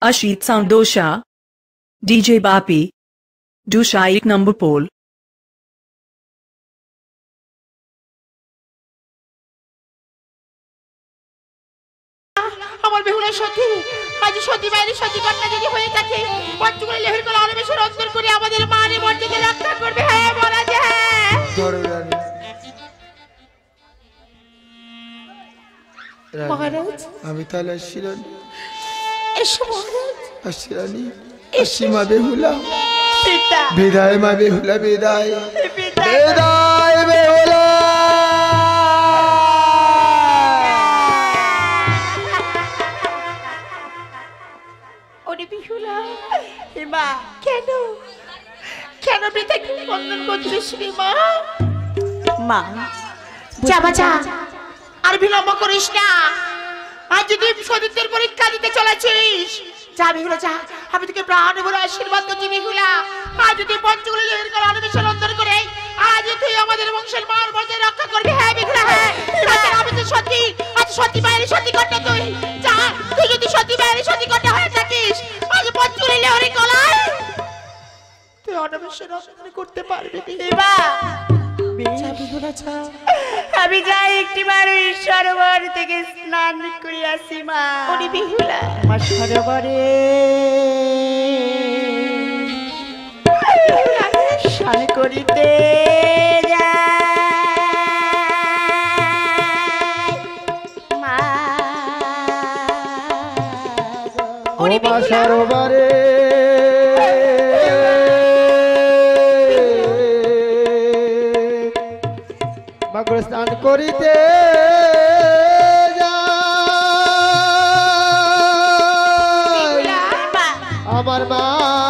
Ashit Sound Dosha, DJ Bapi, Dosha 1 number pole. আমার বেহুলা সতী আজ সতী বাইরে সতী কন্যা যদি হয়ে থাকে পঞ্চগুলি লেহের কলা আলবেশর অন্তর করে আমাদের মানি মর্যাদা রক্ষা করবে। হ্যাঁ বলা যায় হ্যাঁ। মহারাজ আমি তাহলে আসছিলাম এসো মহারাজ আসছিলানি আসিমা বেহুলা পিতা বিদায় মা বেহুলা বিদায় পিতা বিদায় বেহুলা ওরে বেহুলা মা কেন কেন পিতাকে বন্ধন করছিস রে মা? মা যা বাছা আর বিলম্ব করিস না। আজ যদি সতীত্বের পরীক্ষা দিতে চলেছিস যা বেহুলা যা। আমি তোকে প্রাণ ভরে আশীর্বাদ করছি বেহুলা। আজ যদি পঞ্চগুলি লেহের কলা আলবেশর অন্তর করে আজ তুই আমাদের বংশের মান মর্যাদা রক্ষা করবি। হ্যাঁ বেহুলা হ্যাঁ। তাছাড়া আমি তো সত্যি আজ সত্যি বাইরে সত্যি কন্যা তুই যা। তুই যদি সত্যি বাইরে সত্যি কন্যা হয়ে থাকিস আজ পঞ্চগুলি লেহের কলায় তুই অনাবেশর অন্তর করতে পারবি না। আমি যাই একটিবার সরোবর থেকে স্নান করে আসি মা। ওরে বেহুলা আমার সরোবরে স্নান করিতে মা সরোবরে স্নান করিতে আমার মা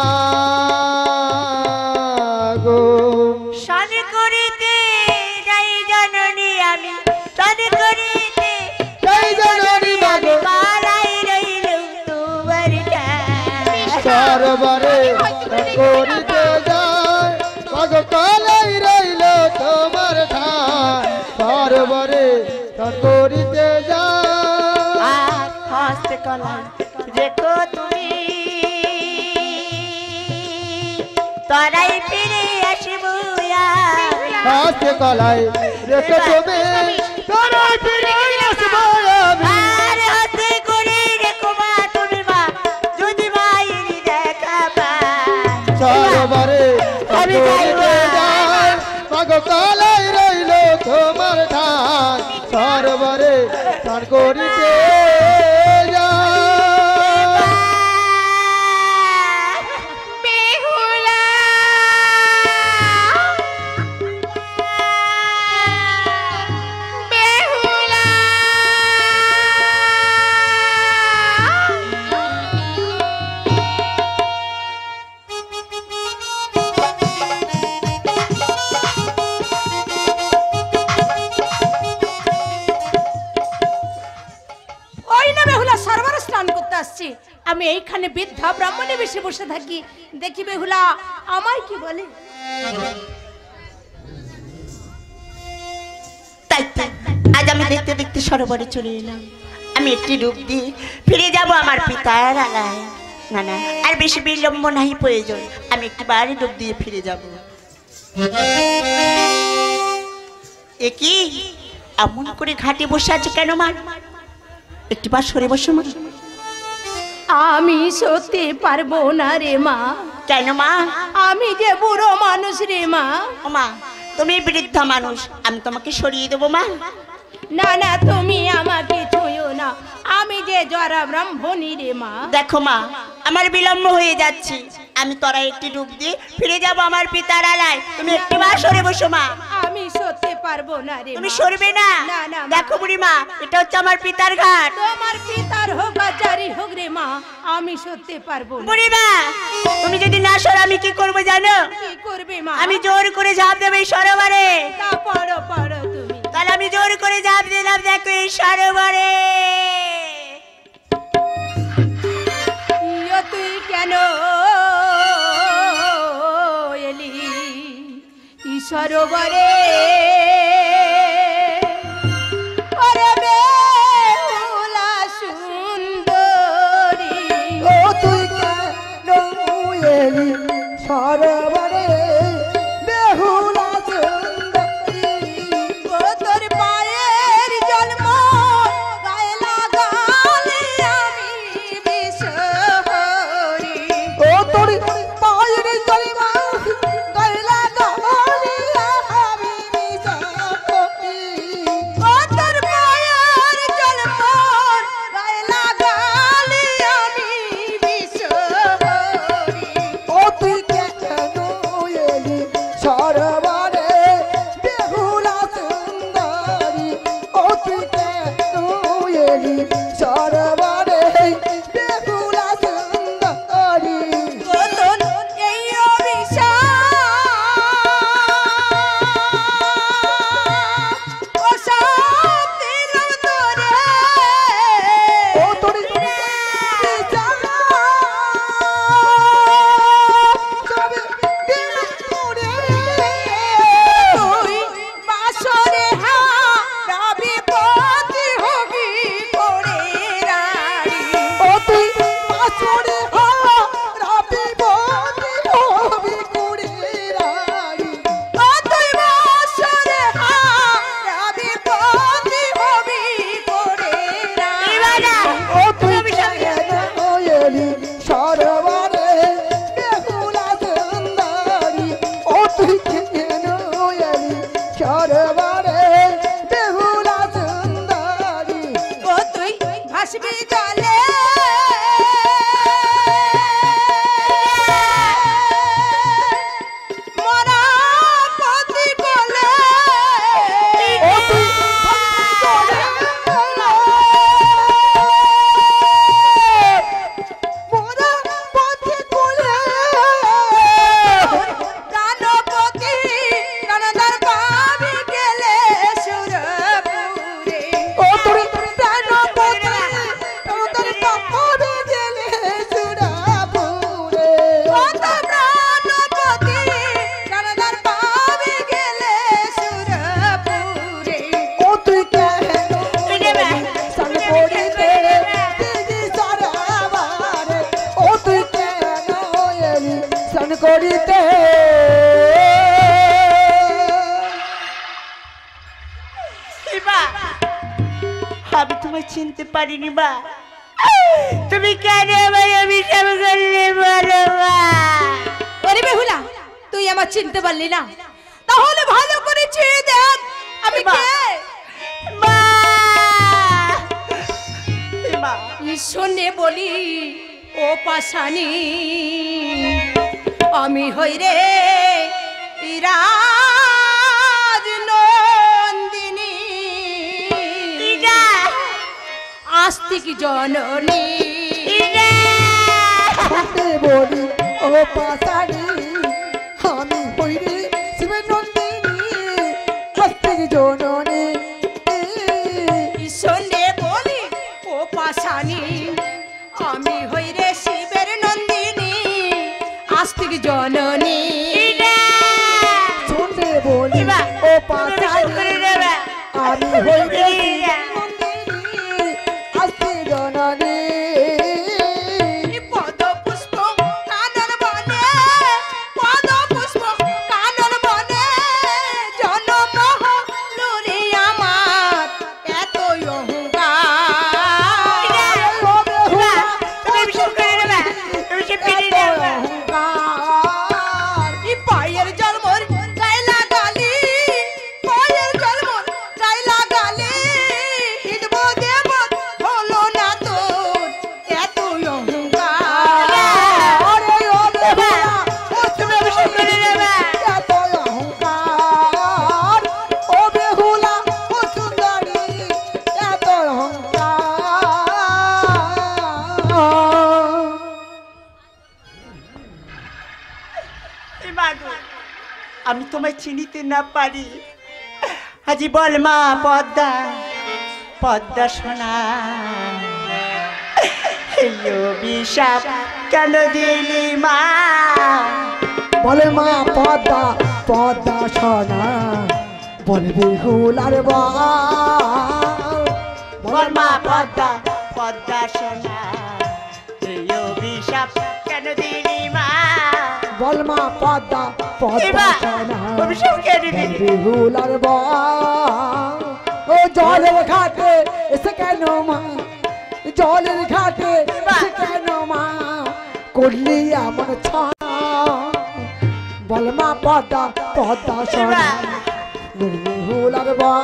গো স্নান করিতে যাই জননী আমি স্নান করিতে যাই জননী মা গো পালাই রইল তোমার সরোবরে স্নান করিতে যায় মা গো পালাই রইল তোমার ঠাই সরোবরে স্নান করিতে যায় হস্ত কলা দেখো তুমি তরাই ফিরে আসবো হাতে কলায় রেখে তুমি তোরাই ফিরে আসবো আমি আর হাতে করে রেখো মা তুমি মা যদি মায়ের দেখা পাই সরোবরে আমি করিতে যায় মাগো কলায় রইল তোমার ঠাই সরোবরে স্নান করিতে আমি এইখানে বৃদ্ধা ব্রাহ্মণে বেশি বসে থাকি দেখি বেহুলা আমায় কি বলে। তাই আজ আমি দেখতে দেখতে সরোবরে চলে এলাম। আমি একটি রূপ দিয়ে ফিরে যাব আমার পিতার আলায়। না না আর বেশি বিলম্ব নাই প্রয়োজন। আমি একটি বাড়ি রূপ দিয়ে ফিরে যাব। এ কি এমন করে ঘাটে বসে আছে কেন মা? একটি বার সরে বসো মা। আমি সত্যি পারবো না রে মা। কেন মা? আমি যে বুড়ো মানুষ রে মা। ও মা তুমি বৃদ্ধা মানুষ, আমি তোমাকে সরিয়ে দেবো মা। না না তুমি আমাকে ছুঁয়ো না, আমি যে জরা ব্রাহ্মণী রে মা। দেখো মা আমার বিলম্ব হয়ে যাচ্ছে, আমি তোরা একটি রূপ দিয়ে ফিরে যাব আমার পিতার আলায়। তুমি একটি বার সরে বসো মা। আমি সত্যি পারবো না রে। তুমি সরবে না? না না দেখো বুড়ি মা এটা হচ্ছে আমার পিতার ঘাট। তোমার পিতার হোক আর যারই হোক রে মা, আমি সত্যি পারবো না। বুড়ি মা তুমি যদি না সরো আমি কি করবো জানো? কি করবে মা? আমি জোর করে ঝাঁপ দেবো এই সরোবরে। তা পারো পারো তুমি। তাহলে আমি জোর করে ঝাঁপ দিলাম, দেখো এই সরোবরে। তুই কেন এলি সরোবরে? ওরে বেহুলা সুন্দরী, ও সরবরে বেহুলা সুন্দরী ও তোর পায়ের জন্ম গায়ে লাগালে আমি বিশহরি। ও তোর পায়ের জলমা গাইলা গালি আমি বিশাখী ও তোর পায়ের জন্ম গায়ে লাগালে আমি বিশহরি। ও তুই কেন এলি সরবরে বেহুলা সুন্দরী ও তুই কেন এলি সরবরে বেহুলা সুন্দরী কতন এই অভিশাপ ও সব দিলাম তোরে। ও তোর তুই বাসরে হারাবি পতি হবি করে রানী। ও তুই আসরে রাবি বদি হবি কুড়ি রানী ও তুই বাসরে হারাবি পতি হবি করে রানী। ও তুই কেন এলি সরবরে বেহুলা সুন্দরী ও তুই কেন এলি সরবরে বেহুলা সুন্দরী ও তুই ভাসবি জলে মরা পতি কোলে। ও তুই মোরা পথে কোলে প্রাণপতি প্রাণদার পাবি গেলে সুরপুরে। ও তোর প্রাণপতি তোর পাপড়ে গেলে সুরাপুরে ও তো প্রাণপতি প্রাণদার পাবি গেলে সুরপুরে। ও তুই কেন সন করিতে দিদি সারাবারে ও তুই কেন এলি সন করিতে মা আমি তোমায় চিনতে পারিনি মা তুমি কেন আমার অভিশাপ করলে বলো মা ওরে বেহুলা তুই আমার চিনতে পারলি না? তাহলে ভালো করে চেয়ে দেখ আমি মা। কে। মা মা শোনে বলি ও পাশানি আমি হই রে রাজ নন্দিনী আস্তিক জননী। শুনতে বলি ও পাশানি আমি হইরে শিব নন্দিনী হস্তিক জননী শোনে বলি ও পাশানি আমি হই রে শিবের নন্দিনী আস্তিক জননী। শুনতে বলি ও পাশানি আমি হইরে নন্দিনী হস্তিক জননী পদ পুষ্প কানন বনে পদ পুষ্প কানন বনে জনম লুরি আমার এত অহংকার। ও বেহুলা এই পায়ের জন্মর গায়ে লাগালি পায়ের জন্মর গায়ে লাগালি হিদব দেব হলো না তোর এত অহংকার। আরে ও বেহুলা ও তুমি অভিষেক করে নেবে এত অহংকার ও বেহুলা ও সুন্দরী এত অহংকার মা গো, আমি তোমায় চিনিতে না পারি আজি বল মা পদ্মা পদ্মা সোনা এই অভিশাপ কেন দিলি মা বলে মা পদ্মা পদ্মা সোনা বলে বেহুলার বল বল মা পদ্মা পদ্মা সোনা এই অভিশাপ কেন দিলি মা বল মা পদ্মা এবা সোনা অভিশাপ কেটে দিলি বেহুলার বা ও জলের ঘাটে এসে কেন মা জলের ঘাটে এসে কেন মা করলি এমন ছা বল মা পদ্মা সোনা বেহুলার বা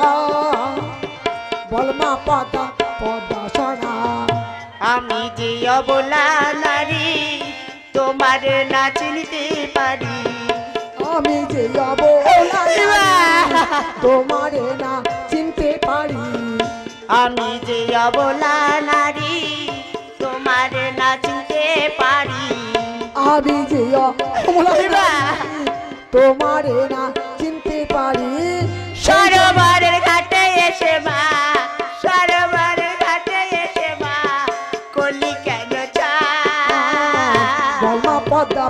বল মা পদ্মা সোনা আমি যে অবলা নারী তোমার না চিনতে পারি আমি যে অবলা তোমারে না চিনতে পারি আমি যে অবলা নারী তোমার না চিনতে পারি আমি যে অবলা তোমারে না চিনতে পারি সরোবরের ঘাটে এসে মা সরোবরের ঘাটে এসে মা কলি কেন চা বলমা পদ্মা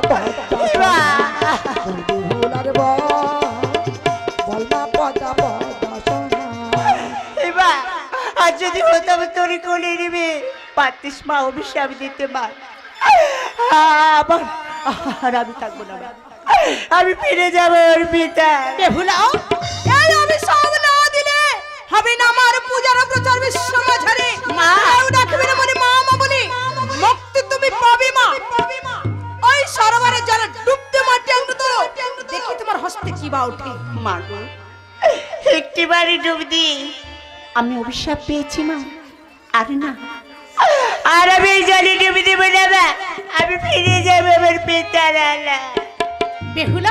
বেহুলার বা বলমা পদ্মা সোনা এবার আর যদি হতাম তোর কোলে নেবে পাতিস মা অভিশাপ দিতে মা আবার আর আমি থাকবো না মা। আমি ফিরে যাবো ওর পিতা বেহুলাও এই অভিশাপ না দিলে হবে না আমার পূজার প্রচার বিশ্ব মাঝারে মা। কেউ ডাকবে না মনে মা মা বলি মুক্তি তুমি পাবে মা ওই সরোবরে জলে ডুবতে মাটি আঙ্গুল তো দেখি তোমার হস্তে কি বা ওঠে মা গো একটি বাড়ি ডুব দি আমি অভিশাপ পেয়েছি মা আর না আর আমি এই জলে ডুবে দেবো না মা আমি ফিরে যাবো আমার পিতার আলা বেহুলা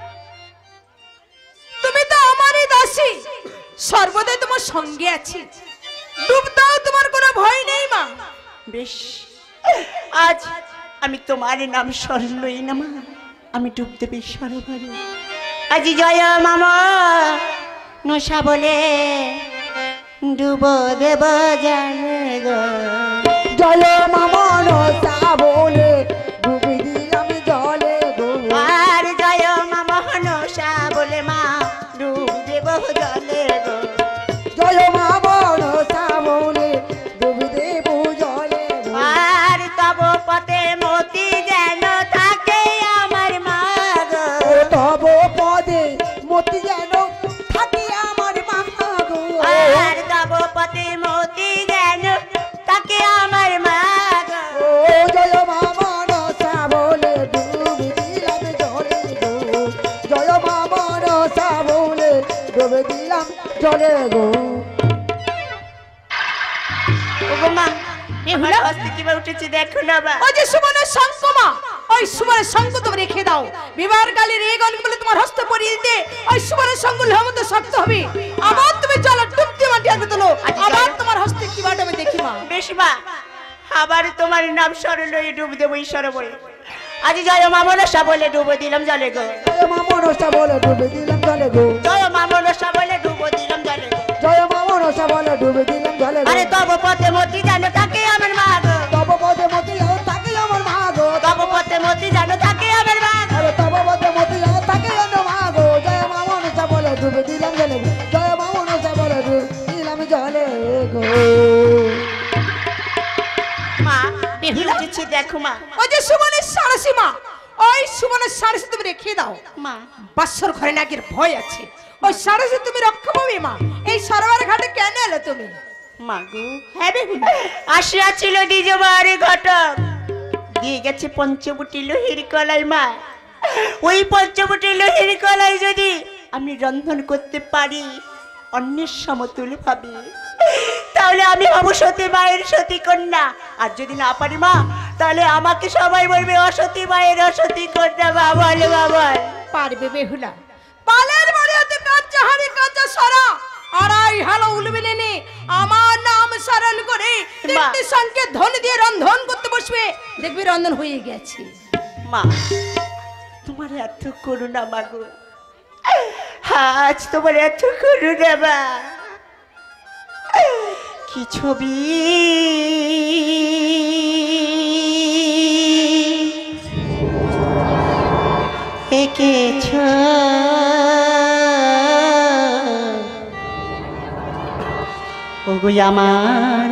তুমি তো আমারই দাসী সর্বদাই তোমার সঙ্গে আছি ডুব দাও তোমার কোনো ভয় নেই মা বেশ আজ আমি তোমার নাম স্মরণ লই না মা আমি ডুব দেবে সরোবরে আজি জয় মামা নশা বলে ডুব দেব জানে গো জল মামন বলে ডুবি দিলাম জলে গো আর জয় মামা নশা বলে মা ডুব দেব জলে গো জয় মামন বলে ডুবি দেব জলে গো আর তব পথে মতি যেন থাকে আমার মা গো ও তব পদে মতি যেন থাকি আমার মা গো আর তব পথে মতি যেন থাকে আমার মা গো ও জয় মামন বলে ডুবি দিলাম জলে গো জয় মামন বলে ডুবি দিলাম জলে গো ওগো মা আমার হস্তে কিভাবে উঠেছে দেখো না মা ওই যে সুমনের শঙ্খ মা ওই সুমনের শঙ্খ তুমি রেখে দাও বিবাহের কালের এই গণগুলো তোমার হস্তে পরিয়ে দিতে ওই সুমনের শঙ্খ হেমন্ত শক্ত হবে আবার তুমি জল ডুবতে মাটি আগে তোলো আবার তোমার হস্তে কি বাট আমি দেখি মা বেশ মা আবার তোমার নাম স্মরণ লয়ে ডুব দেবো এই সরোবরে আজ জয় মা মনসা বলে ডুবো দিলাম জলে গো জয় মামন বলে ডুবি দিলাম জলে গো জয় মা মনসা বলে ডুবো দিলাম জলে গো জয় মামন বলে ডুবি দিলাম জলে গো আরে তব পথে মতি জানো থাকে আমার মা গো তব পদে মতি থাকে আমার মা গো তব পথে মতি জানো থাকে আমার মা গো আরে তব পদে মতি থাকে আমার মা গো জয় মামন বলে ডুবি দিলাম জলে গো জয় মামন বলে ডুবি দিলাম জলে গো মা বেহুলা উঠেছে দেখো মা ওই যে সুমনের সারসী মা ওই সুমনের সারসী তুমি রেখে দাও মা বাসর ঘরে নাকির ভয় আছে ওই সারসী তুমি রক্ষা পাবে মা এই সরোবর ঘাটে কেন এলে তুমি মা গো হ্যাঁ বেহুলা আসিয়া ছিল দ্বিজবারে ঘটক দিয়ে গেছে পঞ্চবটি লোহির কলাই মা ওই পঞ্চবটি লোহির কলাই যদি আমি রন্ধন করতে পারি অন্যের সমতুল ভাবে তাহলে আমি হব সতী মায়ের সতী কন্যা আর যদি না পারি মা তাহলে আমাকে সবাই বলবে অসতী মায়ের অসতী কন্যা মা বল বাবা পারবে বেহুলা পালের বাড়িতে কাঁচা হাড়ি কাঁচা সরা আড়াই হালো উলবিনে নে আমার নাম স্মরণ করে তিনটি সংকেত ধ্বনি দিয়ে রন্ধন করতে বসবে দেখবি রন্ধন হয়ে গেছে মা তোমার এত করুণা মাগো আজ তোমার এত করুণা মা কি ছবি এঁকেছ ওগো আমার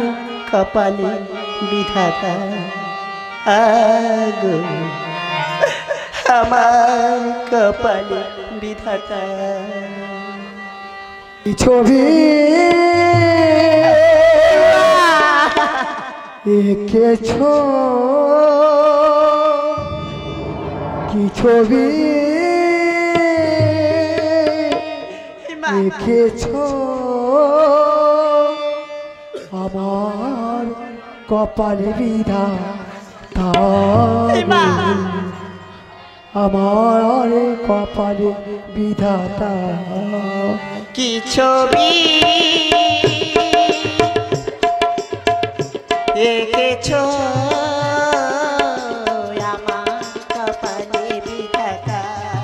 কপালে বিধাতা আগো আমার কপালে বিধাতা কি ছবি এঁকেছ কি ছবি এঁকেছ আমার কপালে বিধাতা আমার কপালে বিধাতা কি ছবি এঁকেছ আমার কপালে বিধাতা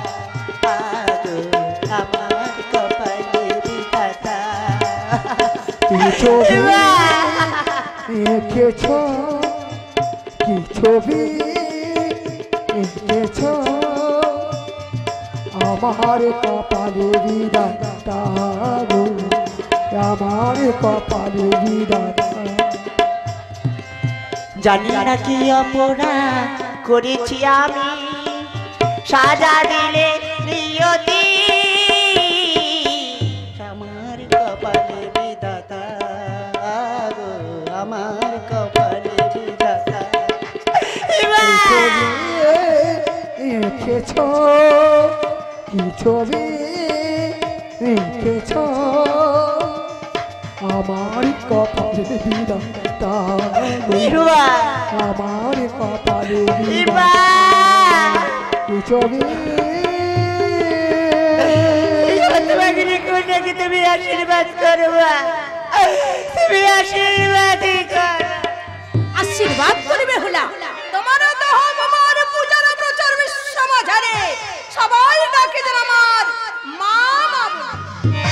আমার কপালে বিধাতা কি ছবি এঁকেছ কি ছবি এঁকেছ আমার কপালে বিধাতা গো আমার কপালে বিধাতা জানি না কি অপরাধ করেছি আমি সাজা দিলে নিয়তি আমার কপালে বিধাতা গো আমার কপালে বিধাতা এঁকেছ কি ছবি এঁকেছ আমার কপালে বিধাতা আমার কপালে কি ছবি তুমি আশীর্বাদ করবা তুমি আশীর্বাদ কর আশীর্বাদ করবে হলা তোমারও তো হোক আমার পূজার প্রচার বিশ্ব সমাজে সবাই ডাকে যেন আমার মা মা বলে।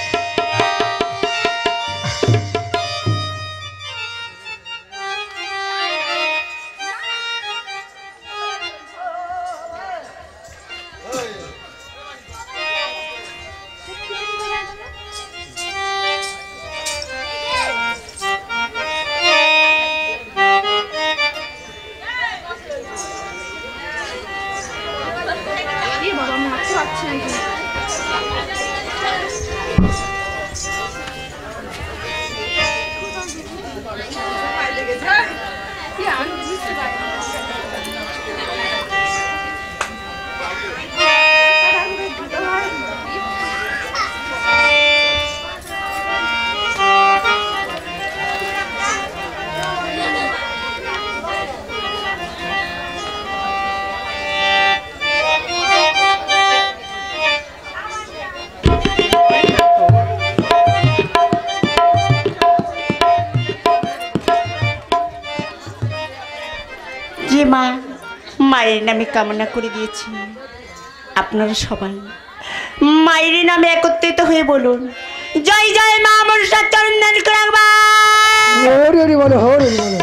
মা মায়ের নামে কামনা করে দিয়েছি আপনারা সবাই মায়ের নামে একত্রিত হয়ে বলুন জয় জয় মা মনসা চরণ রাখবা হরি হরি বলো হরি হরি বলো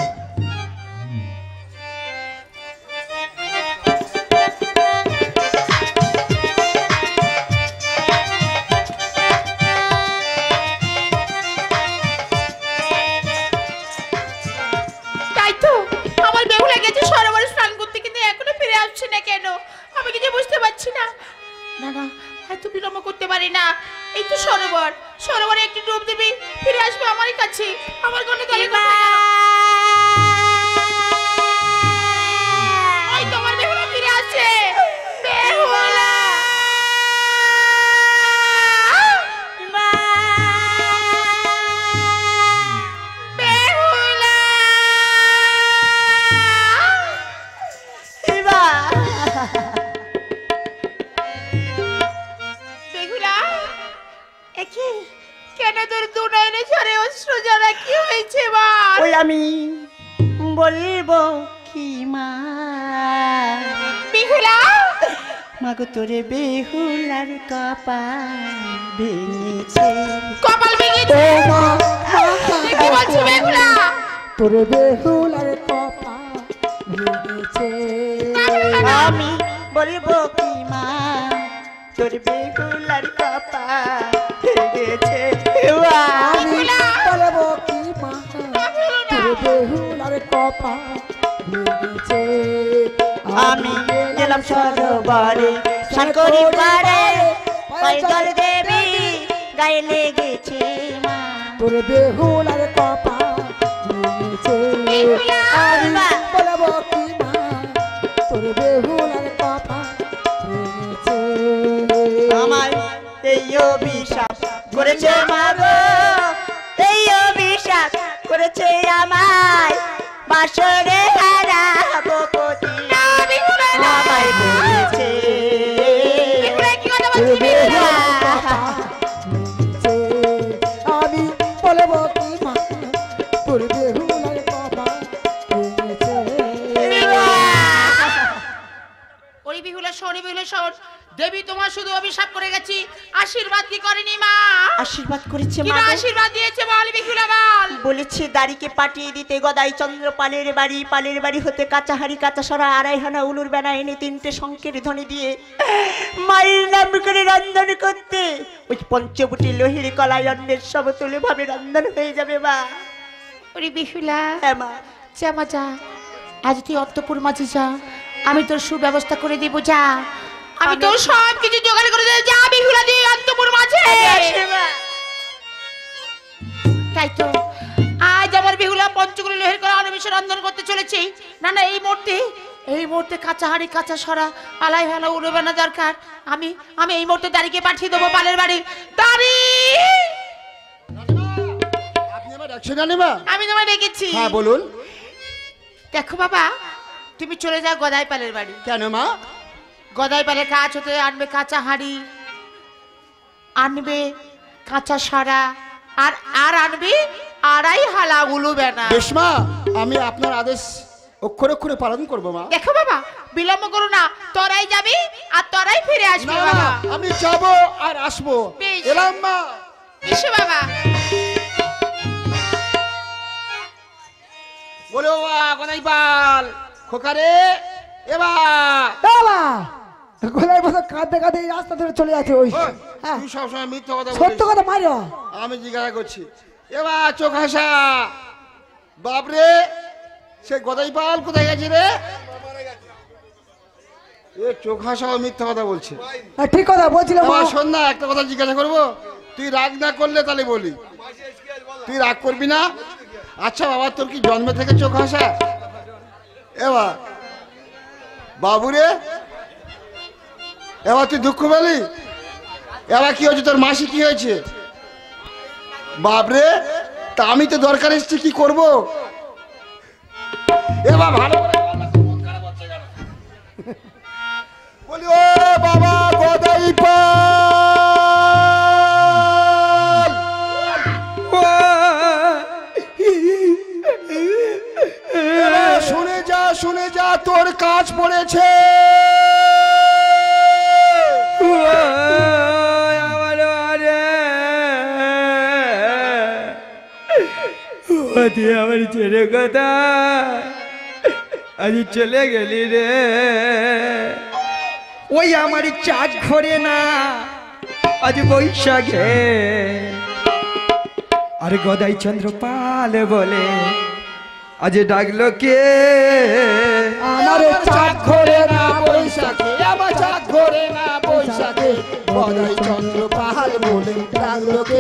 সরোবরে একটু ডুব দিবি ফিরে আসবে আমার কাছে আমার কোনো দলে ওই তোমার বেহুলা ফিরে আসে বেহুলা মা বেহুলা এবা বেহুলা একি কেন তোর দু নয়নে ঝরে অশ্রু ঝরা কি হয়েছে মা ওই আমি বলবো কি মা বেহুলা মাগো তোরে বেহুলার কপাল ভেঙেছে কপাল ভেঙেছে ও মা কি বলছো বেহুলা তোরে বেহুলার কপাল ভেঙেছে আমি বলবো কি মা তোর বেহুলার কপাল ভেঙেছে আমি বলবো কি মা তোরে বেহুলার কপাল ভেঙেছে আমি গেলাম সব সরোবরে সাকরি পারে পয়দল দেবী গায়ে লেগেছে মা তোর বেহুলার কপাল ভেঙেছে আমি বলবো কি মা তোর বেহুলার কপাল ভেঙেছে আমার এই অভিশাপ করেছে মা গো এই অভিশাপ করেছে আমায় বাসরে হারাবো পতি আমায় বলেছে তোর বেহুলার কপাল ভেঙেছে আমি বলবো কি মা তোর বেহুলার কপাল ভেঙেছে ওই বিহুলা শোন দেবী তোমার শুধু অভিশাপ করে গেছি আশীর্বাদ কি করেনি মা আশীর্বাদ করেছে কি মা গো। আশীর্বাদ দিয়েছে বল বিহুলা বল বলেছে দাড়িকে পাঠিয়ে দিতে গদাই চন্দ্র পালের বাড়ি হতে কাঁচা হাড়ি কাঁচা সরা আড়াইহানা উলুর বেনা এনে 3টে শঙ্কের ধ্বনি দিয়ে মায়ের নাম করে রন্ধন করতে ওই পঞ্চবটি লোহির কলাই অন্নের সমতুল্য ভাবে রন্ধন হয়ে যাবে মা ওরে বিহুলা হ্যাঁ মা যা মা যা আজ তুই অন্তপুর মাঝে যা আমি তোর সুব্যবস্থা করে দিব যা আমি তোর সব কিছু জোগাড় করে দেব যা বিহুলা দিয়ে অন্তপুর মাঝে তাই তো আজ আমার বিহুলা পঞ্চগুলি লোহের কলা অনিমেষে রন্ধন করতে চলেছি না না এই মুহূর্তে কাঁচা হাড়ি কাঁচা সরা আলাই ভালো উড়বে না দরকার আমি এই মুহূর্তে দাঁড়িয়ে পাঠিয়ে দেবো পালের বাড়ি দাঁড়ি আপনি আমার ডাকছেন রানীমা? আমি তোমায় ডেকেছি হ্যাঁ বলুন। দেখো বাবা তুমি চলে যাও গদাই পালের বাড়ি কেন মা? গদাই পালের কাজ হতে আনবে কাঁচা হাড়ি আনবে কাঁচা সরা আর আনবি আড়াই হালা উলুবে না বেশ মা, আমি আপনার আদেশ অক্ষরে অক্ষরে পালন করবো মা। দেখো বাবা বিলম্ব করো না তোরাই যাবি আর তোরাই ফিরে আসবি না বাবা আমি যাবো আর আসবো। বেশ। এলাম মা। এসো বাবা বলে বাবা কোনাই পাল খোকারে এবা বাবা গলায় বসে কাঁদতে কাঁদতে এই রাস্তা ধরে চলে যাচ্ছে ওই হ্যাঁ তুই সবসময় মিথ্যা কথা সত্য বলিস। কথা মারিও আমি জিজ্ঞাসা করছি এবা চোখ হাসা বাপরে সে গদাই পাল কোথায় গেছে রে? এ চোখ হাসা ও মিথ্যা কথা বলছে। হ্যাঁ, ঠিক কথা বলছিলাম বাবা শোন না, একটা কথা জিজ্ঞাসা করবো, তুই রাগ না করলে তাহলে বলি। তুই রাগ করবি না? আচ্ছা বাবা তোর কি জন্মে থেকে চোখ হাসা? এবার বাবুরে এবার তুই দুঃখ পেলি? এবার কি হয়েছে তোর মাসি কি হয়েছে? বাপরে তা আমি তো দরকার এসছি কি করব? এবার ভালো করে বল না, মন খারাপ হচ্ছে কেন? বলি ও বাবা গদাই পাল এবার শুনে যা তোর কাজ পড়েছে। আমার ছেলে কথা আজ চলে গেলি রে, ওই আমার চাঁদ ঘরে না আজ বৈশাখে, আর গদাই চন্দ্র পাল বলে আজ ডাকলো কে? আমার চাঁদ ঘরে না বৈশাখে, আমার চাঁদ ঘরে না বৈশাখে, গদাই চন্দ্র পাল বলে ডাকলো কে?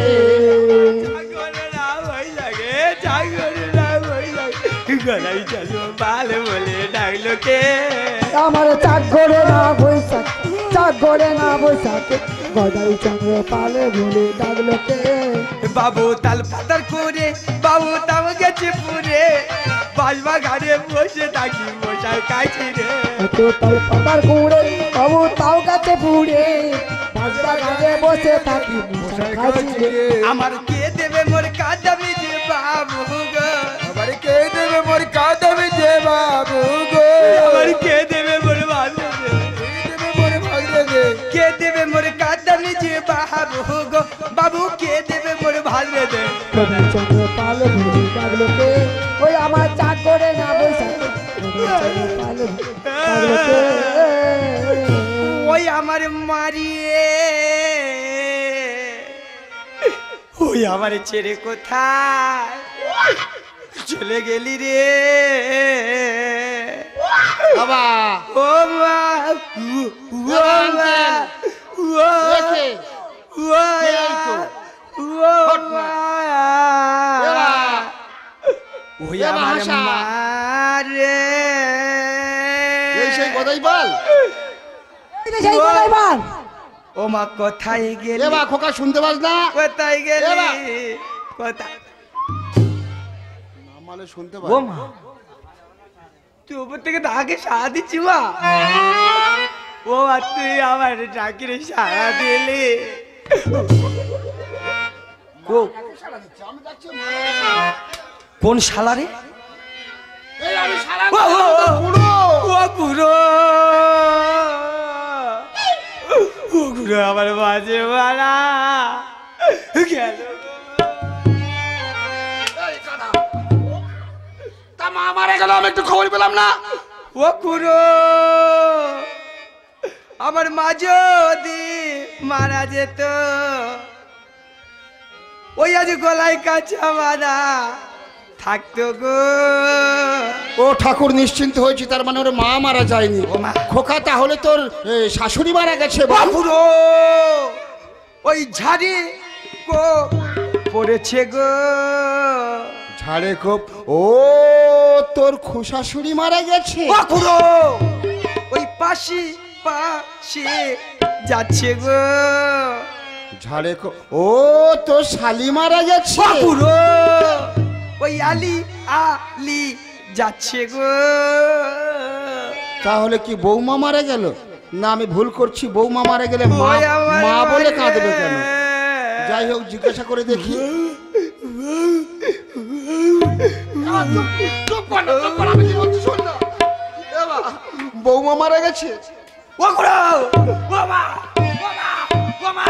গদাই চন্দ্র পাল বলে ডাকলো কে? আমার চাঁদ ঘরে না বৈশাখ চাঁদ ঘরে না বৈশাখে গদাই চন্দ্র পালে বলে ডাকলো কে? বাবু তাল পাতার করে বাবু তাম গেছে পুরে, বাজবা ঘাড়ে বসে থাকি মশাই কাছে রে। এত তাল পাতার কুড়ে বাবু তাও কাছে পুড়ে বাজবা গাছে বসে থাকি মশা খাচ্ছি রে। আমার কে দেবে মোর কাঁদাবি যে বাবু গো, আমার কে দেবে মোর কাঁদাবি যে বাবু গো, আমার কে দেবে মোর ভালো কে দেবে মোর কাঁদাবি যে বাবু গো, বাবু কে দেবে মোর ভালো দে? গদাই চন্দ্র পালে বলে ডাকলো কে? ওই আমার চাঁদ ঘরে না বৈশাখে গদাই চন্দ্র পালে ডাকলো কে? ওই আমার মারিয়ে ওই আমার ছেড়ে কোথায় চলে গেলি রে? বাবা ও মা ও মা ও কে? ও এই তো। ও হট না। মা এরা। ওই এরা আমার হাসা। মা রে এই সেই কথাই বল। সেই কথাই বল। ও মা কোথায় গেলি এ বা খোকা শুনতে পাস না? কোথায় গেলি এবা। কোথায় আমালে শুনতে পাস। ও মা তুই উপর থেকে তাকে সাড়া দিচ্ছি মা ও মা তুই আমার চাকরি সাড়া দিলি কোন শালা রে এই আমি শালা ও, ও, ও। পুরো। ও গুরু ও গুরু আমার মাঝে মারা গেল এই কাদা। তা মা মারা গেল আমি একটু খবর পেলাম না। ও গুরু আমার মা যদি মারা যেত ওই আজ গলায় কাঁচা মারা থাকতো গো ও ঠাকুর নিশ্চিন্ত হয়েছি, তার মানে ওর মা মারা যায়নি। ও মা। খোকা তাহলে তোর শাশুড়ি মারা গেছে বাবু। বাবুরো ওই ঝাড়ি কো পড়েছে গো ঝাড়ে কোপ। ও তোর শাশুড়ি মারা গেছে। বাবুরো ওই পাশি পাশে যাচ্ছে গো ঝাড়ে কোপ। ও তোর শালি মারা গেছে। বাবুরো ওই আলি আলি যাচ্ছে গো তাহলে কি বৌমা মারা গেল? না আমি ভুল করছি, বৌমা মারা গেলে মা ওই আমার মা বলে মারে। কাঁদবে কেন? যাই হোক জিজ্ঞাসা করে দেখি। বৌমা মারা গেছে। ও গুরু ও মা ও মা ও মা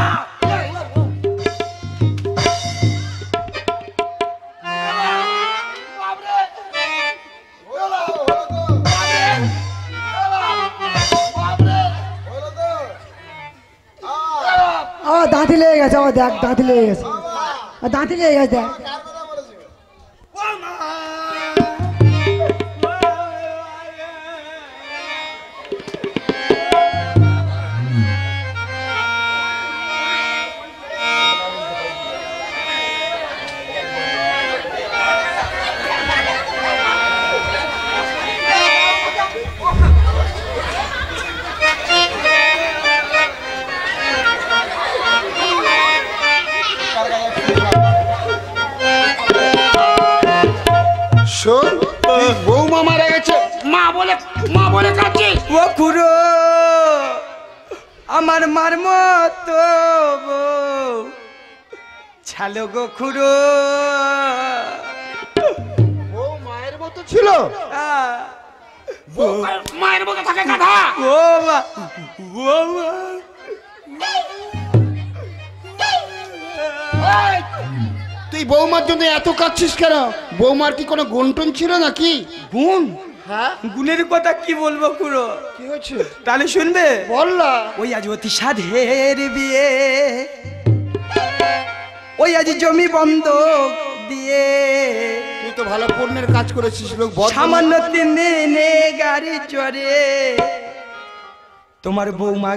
দাঁতি লেগে গেছে আমার, দেখ দাঁতি লেগে গেছে, দাঁতি লেগে গেছে দেখ। শোন, তুই বৌমা মারা গেছে মা বলে কাঁদছিস। ও খুড়ো আমার মার মতো বউ ছালো গো খুড়ো বউ মায়ের মতো ছিল। বউ মায়ের মতো থাকে গাধা। ও মা ও মা এই, তুই বৌমার জন্য এত কাঁদছিস কেন? বৌমার কি কোনো গুণটুন ছিল নাকি? গুণ হ্যাঁ, গুণের কথা কি বলবো খুড়ো? কি হয়েছে তাহলে শুনবে? বল না। ওই আজ অতি সাধের বিয়ে, ওই আজ জমি বন্ধক দিয়ে তুই তো ভালো পণ্যের কাজ করেছিস, লোক বদ সামান্য 3 দিনে গাড়ি চড়ে তোমার বৌমা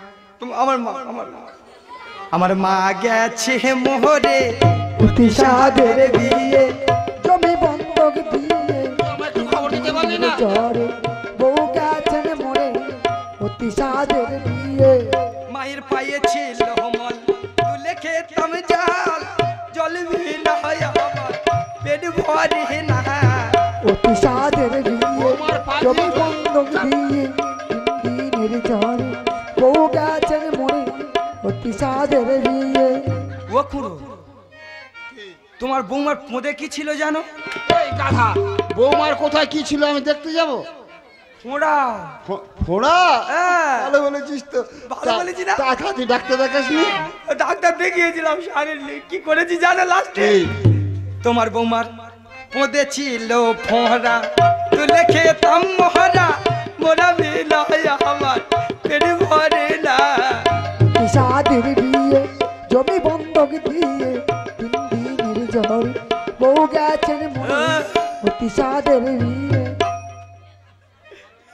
আমার মা গেছে মোহরে অতি সাধের বিয়ে, জমি বন্ধক দিয়ে আমায় একটু খবর দিতে পারলি না? চরে বউ গেছেন মরে, অতি সাধের বিয়ে। মায়ের পায়ে ছিল মল তুলে খেতাম জাল, জল ভিনা হয় আমার পেট ভরে না। অতি সাধের বিয়ে, জমি বন্ধক দিয়ে দিনের ঝড়ে বউ গেছেন মরে, অতি সাধের বিয়ে। ও খুড়ো তোমার বৌমার পোঁদে কি ছিল জানো? এই গাধা, বৌমার কোথায় কি ছিল আমি দেখতে যাব? ফোঁড়া। ফোড়া? হ্যাঁ। ভালো বলেছিস তো। ভালো বলেছি না? টাকা তুই ডাক্তার দেখাসনি? ডাক্তার দেখিয়েছিলাম, শারীর কি করেছি জানো লাস্টে? এই, তোমার বৌমার পোঁদে ছিল ফোঁড়া তুলে খেতাম মহারা, মোরা মিলাই আমার পেট ভরে না। অতি সাধের বিয়ে, জমি বন্ধক দিয়ে দিনের ঝড়ে বউ গেছেন মরে, অতি সাধের বিয়ে।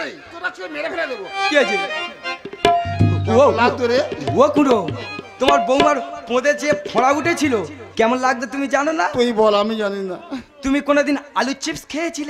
নেই, তোর আজকে মেরে ফেলে দেবো। কি আছে লাগতো রে। ও খুড়ো, তোমার বৌমার পোঁদে যে ফোঁড়া উঠেছিল কেমন লাগতো তুমি জানো না? তুই বল, আমি জানি না। তুমি কোনোদিন আলু চিপস খেয়েছিলে?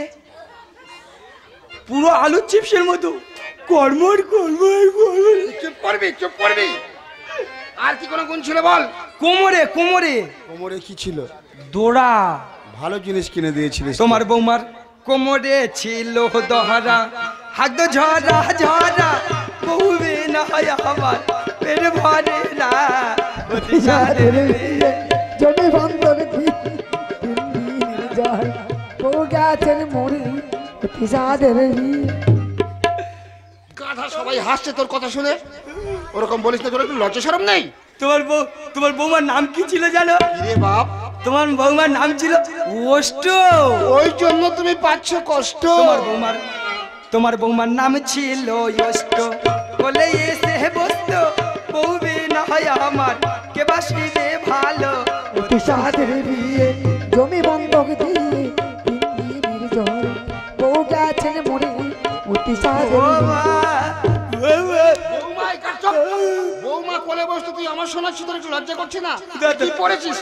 পুরো আলু চিপসের মতো কর্মর কর্মর কর্মর। চুপ করবি, চুপ করবি। আর কি কোনো গুণ ছিল বল? কোমরে কোমরে কোমরে কি ছিল? দোড়া। ভালো জিনিস কিনে দিয়েছিলিস। তোমার বৌমার কোমরে ছিল দহরা, হাগদো ঝরা ঝরা, বউবে না হয় আমার পেট ভরে না। সাদের বিয়ে জমি বন্ধক দিয়ে যায় বউ গেছেন মরে সাদের বিয়ে। গাধা, সবাই হাসছে তোর কথা শুনে। ওরকম বলিস না, তোর একটু লজ্জা শরম নেই? তোমার বৌমার নাম কি ছিল জানো? রে বাপ, তোমার বৌমার নাম ছিল ওষ্ট। ওই জন্য তুমি পাচ্ছ কষ্ট। তোমার বৌমার নাম ছিল ওষ্ট। বলে এসে বসত বউবে না হয় আমার কে বাসিবে ভালো। সাদের বিয়ে জমি বন্ধক দিয়ে ঝড় বউ গেছেন মরে সাদের বৌমা কোলে বসতে তুই আমার শোনাচ্ছি, তোর একটু লজ্জা করছে না? কি পড়েছিস?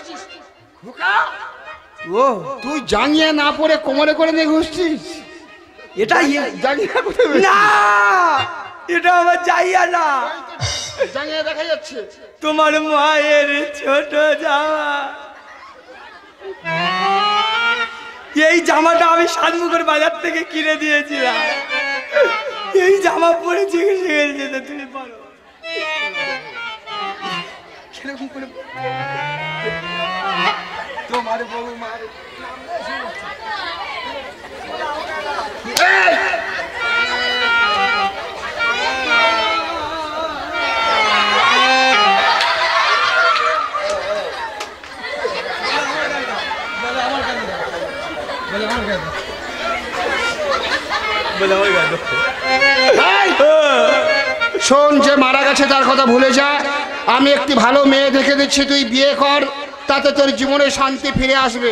ও তুই জাঙ্গিয়া না পরে কোমরে করে নিয়ে ঘুরছিস? এটা জাঙ্গিয়া কোথায়? না, এটা আমার যাইয়া না, জাঙ্গিয়া দেখা যাচ্ছে। তোমার মায়ের ছোট জামা। এই জামাটা আমি শানমুখের বাজার থেকে কিনে দিয়েছিলাম। এই জামা পরে চিকিৎসা যেতে তুমি পারো। তোমার বৌমার শোন, যে মারা গেছে তার কথা ভুলে যা। আমি একটি ভালো মেয়ে দেখে দিচ্ছি, তুই বিয়ে কর, তাতে তোর জীবনে শান্তি ফিরে আসবে।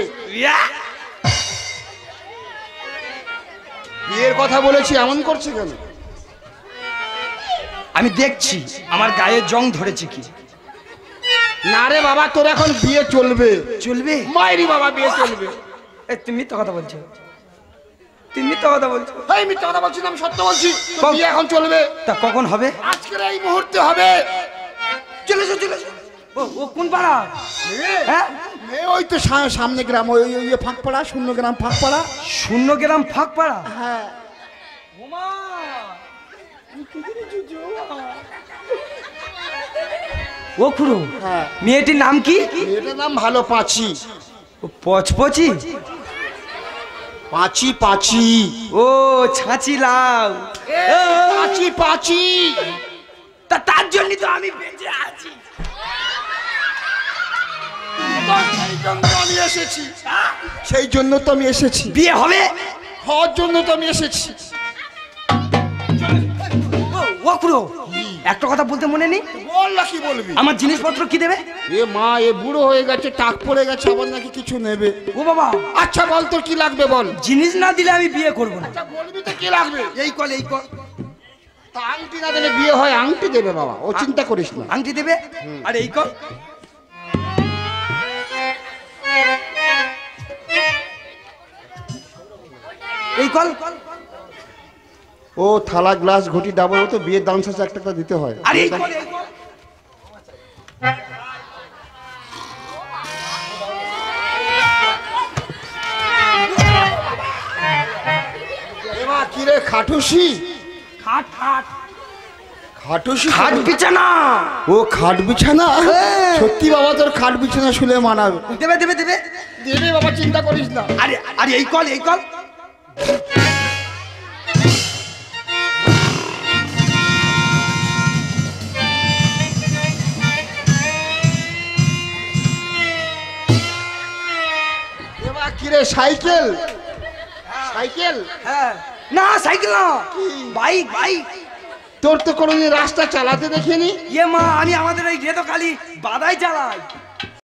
বিয়ের কথা বলেছি, এমন করছে কেন? আমি দেখছি আমার গায়ে জং ধরেছে কি না রে বাবা, তোর এখন বিয়ে চলবে। চলবে? মায়েরি বাবা, বিয়ে চলবে। তুমি মিথ্যা কথা বলছো, তুমি মিথ্যা কথা বলছো। এই মিথ্যা কথা বলছি না, আমি সত্য বলছি। তোর বিয়ে এখন চলবে। তা কখন হবে? আজকের এই মুহূর্তে হবে। চলেছো চলেছো। ও কোন পাড়া? হ্যাঁ, ওই তো সামনে গ্রাম, ওই ওই ফাঁক পাড়া, 0 গ্রাম ফাঁক পাড়া। 0 গ্রাম ফাঁক পাড়া? হ্যাঁ। ও খুড়ো, হ্যাঁ। মেয়েটির নাম কি? মেয়েটার নাম ভালো পাঁচি। পচপচি? পাঁচি পাঁচি। ও ছাঁচি লাউ। পাঁচি পাঁচি। তা তার জন্য তো আমি বেঁচে আছি। আমি এসেছি, সেই জন্য তো আমি এসেছি। বিয়ে হবে হওয়ার জন্য তো আমি এসেছি। ও খুড়ো, একটা কথা বলতে মনে নেই? বল না, কি বলবি? আমার জিনিসপত্র কি দেবে? এ মা, এ বুড়ো হয়ে গেছে, টাক পড়ে গেছে, আবার নাকি কিছু নেবে। ও বাবা, আচ্ছা বল তোর কি লাগবে বল। জিনিস না দিলে আমি বিয়ে করবো না। আচ্ছা বলবি তো কি লাগবে। এই কল এই কল। তা আংটি না দিলে বিয়ে হয়? আংটি দেবে বাবা, ও চিন্তা করিস না। আংটি দেবে? আর এই কল। এই কল। ও থালা গ্লাস ঘটি ডাবল, তো বিয়ের দাম শেষে একটা একটা দিতে হয়। আর এই কল এই কল। এমা কি রে খাটুসি? খাট খাট খাটুসি? খাট বিছানা। ও খাট বিছানা? সত্যি বাবা, তোর খাট বিছানা শুলে মানাবে। দেবে দেবে দেবে দেবে বাবা, চিন্তা করিস না। আরে আরে এই কল এই কল। এমা কি রে সাইকেল? সাইকেল? হ্যাঁ, না সাইকেল না, বাইক বাইক। তোর তো কোনোদিন রাস্তা চালাতে দেখিনি। ইয়ে মা, আমি আমাদের ওই রেতো খালি বাদাই চালাই।